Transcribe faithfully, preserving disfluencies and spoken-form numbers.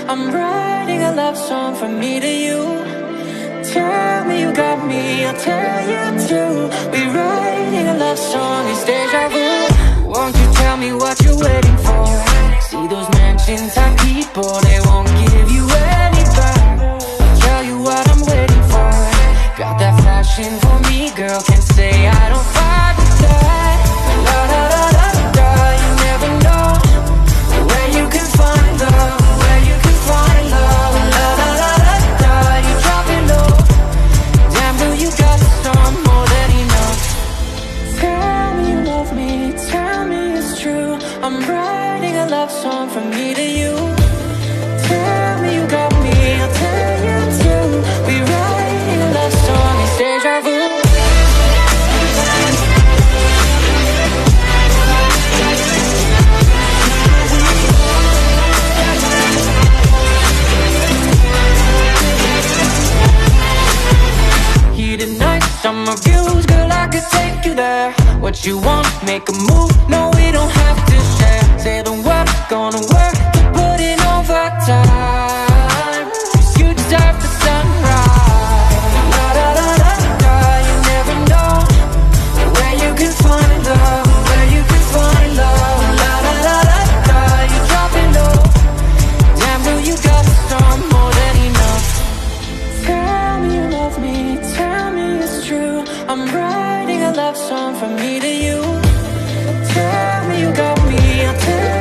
I'm writing a love song from me to you. Tell me you got me, I'll tell you too. We're writing a love song, it's deja vu. Won't you tell me what you're waiting for? See those mansions high people, they won't give you any back. I'll tell you what I'm waiting for. Got that flashing for me, girl, can't say I don't fight with that. La da da da da, you never know where you can find love, where you can find love. La da da da da, you drop it low. Damn, do you got some more than enough? Tell me you love me, tell me it's true. I'm writing a love song from me to you. Tell me you got me, I'll tell you too. We're writing a love song, it's deja vu. Heated nights, summer views, girl, I could take you there. What you want, make a move, no, we don't have to share. Say the word, gonna work to put in overtime. 'Cause you deserve the sunrise. La da da da da, you never know where you can find love, where you can find love. La da da da da, you drop it low. Damn, girl, you got some more than enough. Tell me you love me, tell me it's true. I'm writing a love song from me to you. Tell me you got me, I'll tell